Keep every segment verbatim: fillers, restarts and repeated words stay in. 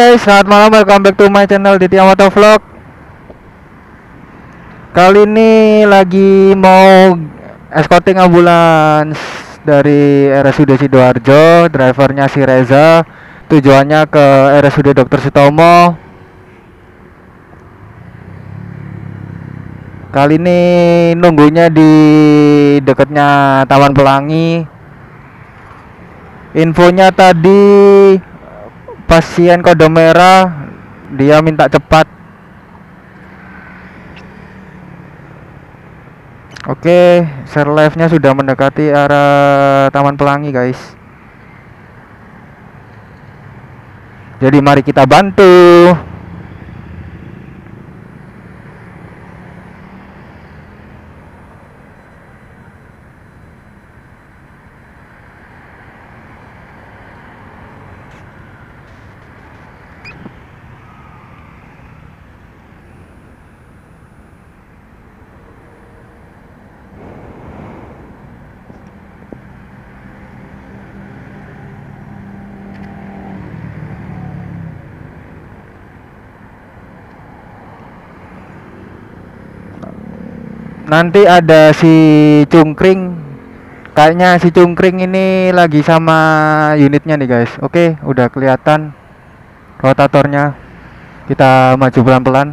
guys, selamat malam, welcome back to my channel Ditya Moto Vlog. Kali ini lagi mau escorting ambulans dari R S U D Sidoarjo. Drivernya si Reza, tujuannya ke R S U D Dokter Sutomo. Kali ini nunggunya di dekatnya Taman Pelangi. Infonya tadi pasien kode merah, dia minta cepat. Oke, share live-nya sudah mendekati arah Taman Pelangi, guys. Jadi mari kita bantu. Nanti ada si Cungkring. Kayaknya si Cungkring ini lagi sama unitnya nih, guys. Oke, udah kelihatan rotatornya. Kita maju pelan-pelan.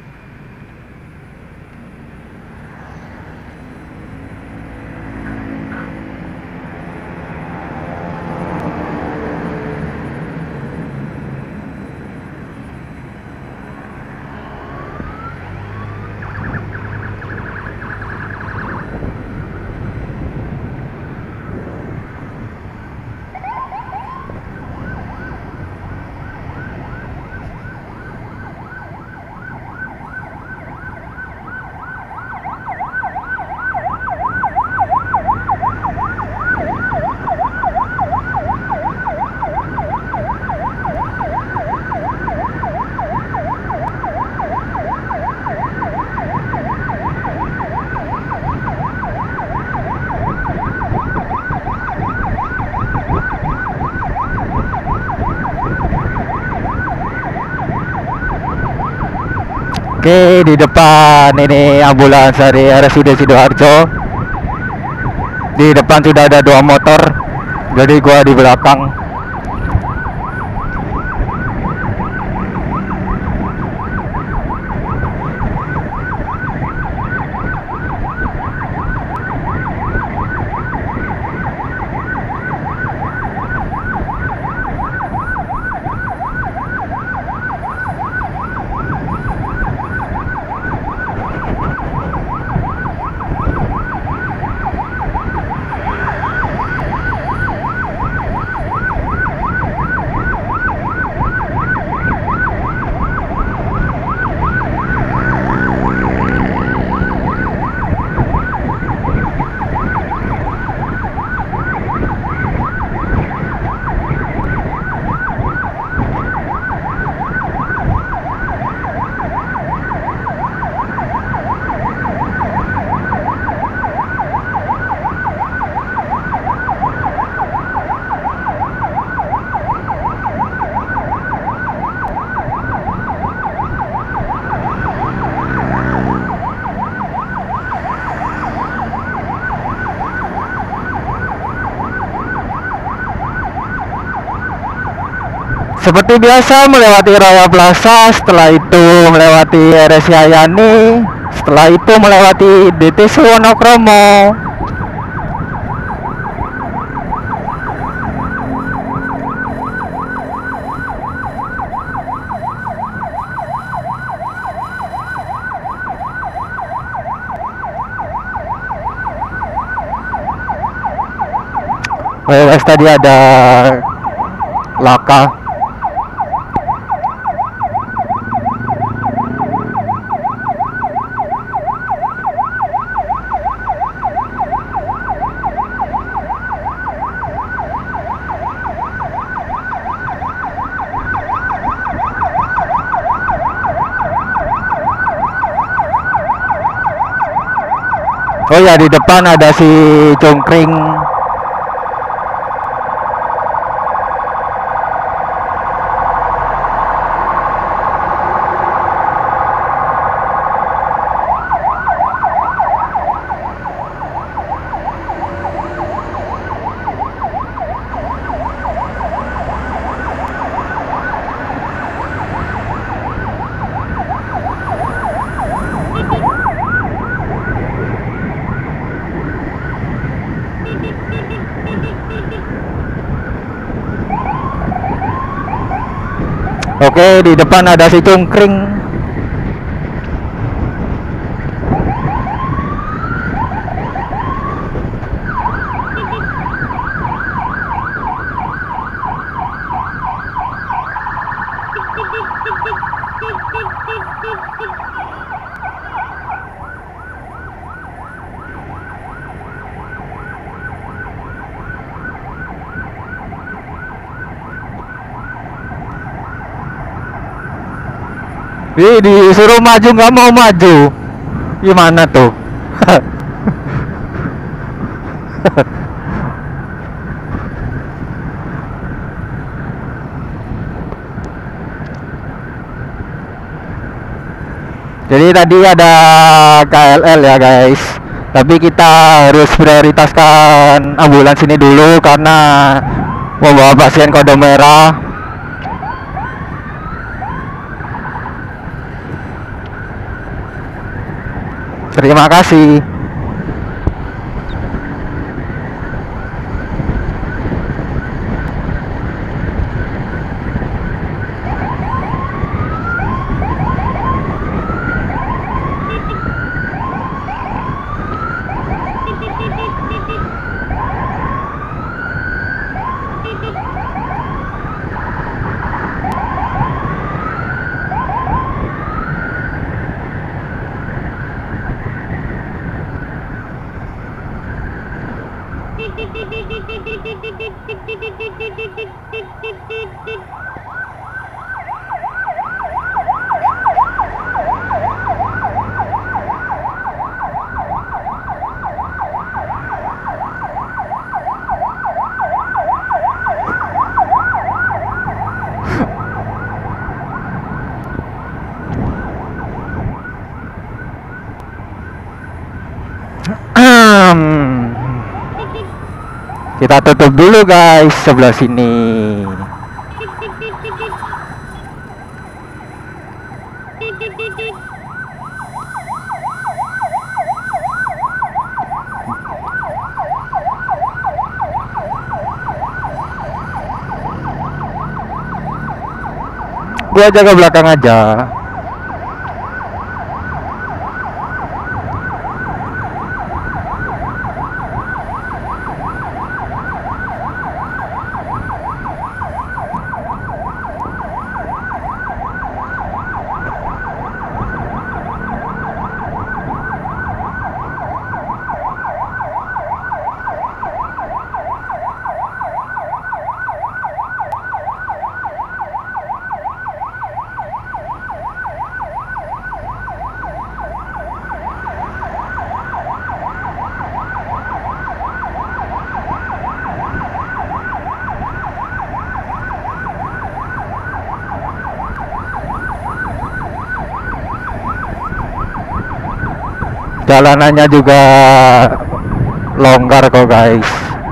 Oke, di depan ini ambulans dari R S U D Sidoarjo. Di depan sudah ada dua motor, jadi gua di belakang. Seperti biasa melewati Raya Plaza, setelah itu melewati R S Yayani, setelah itu melewati D T C Wonokromo. W W S tadi ada laka. Oh ya, di depan ada si Cungkring. Oke, di depan ada si Cungkring. Ih, disuruh maju nggak mau maju. Gimana tuh? Jadi tadi ada K L L ya guys. Tapi kita harus prioritaskan ambulans ini dulu karena membawa pasien kode merah. Terima kasih. Kita tutup dulu guys sebelah sini. Gua jaga belakang aja. Jalanannya juga longgar kok guys.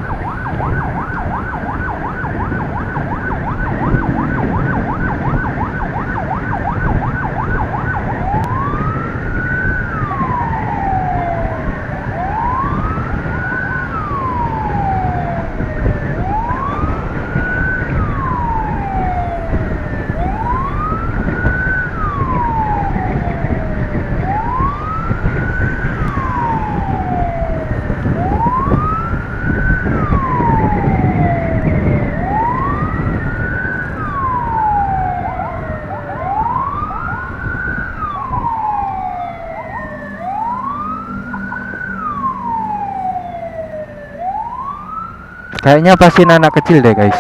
Kayaknya pasti anak kecil deh guys.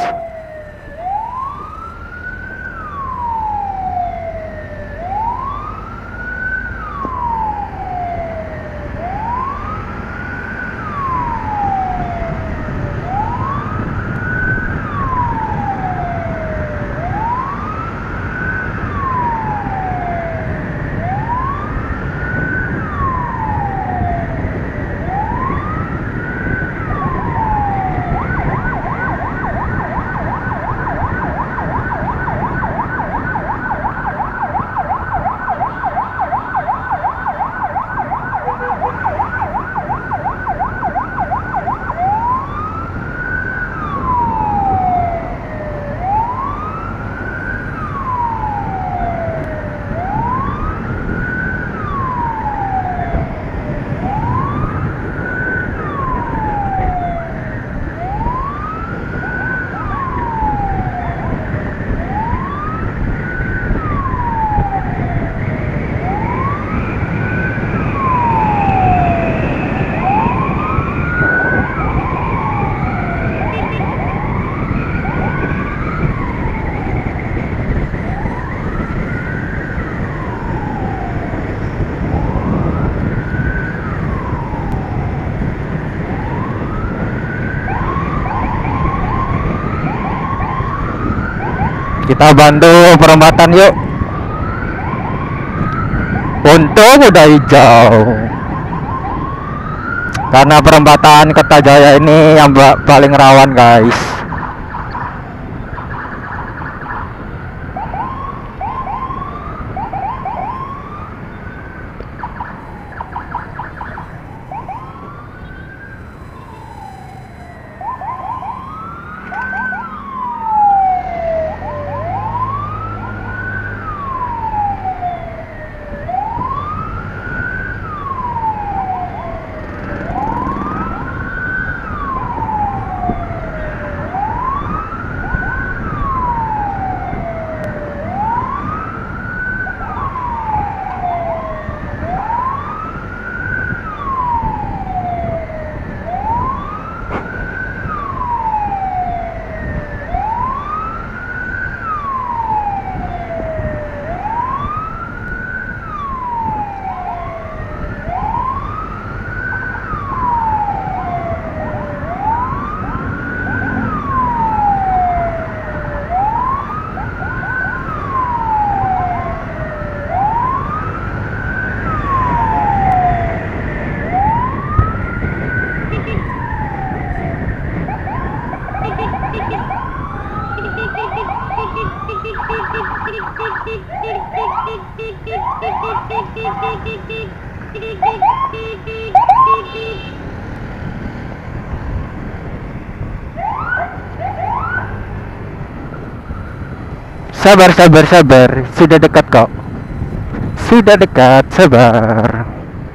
Kita bantu perempatan yuk. Untung udah hijau. Karena perempatan Kertajaya ini yang paling rawan guys. Sabar, sabar, sabar. Sudah dekat kok. Sudah dekat, sabar.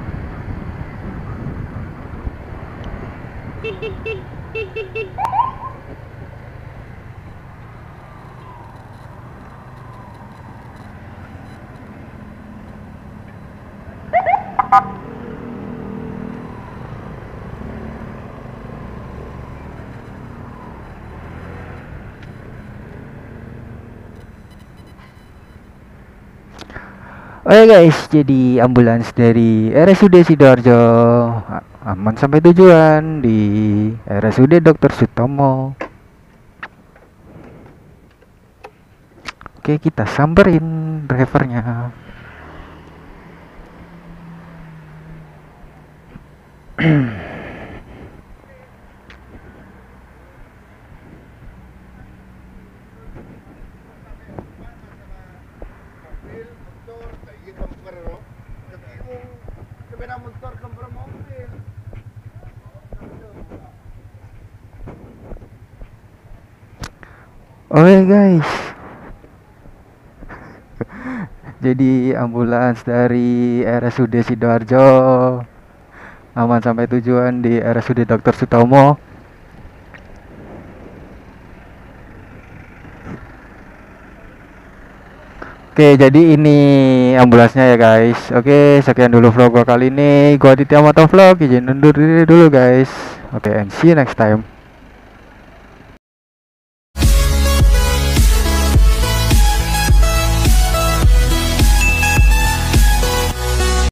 Oke guys, jadi ambulans dari R S U D Sidoarjo aman sampai tujuan di R S U D Dokter Sutomo. Oke, kita samperin drivernya. Oke guys, jadi ambulans dari R S U D Sidoarjo aman sampai tujuan di R S U D Dokter Sutomo. Oke, jadi ini ambulansnya ya guys. Oke, sekian dulu vlog gua kali ini. Gua Aditya Motovlog, izin undur diri dulu guys. Oke, and see you next time.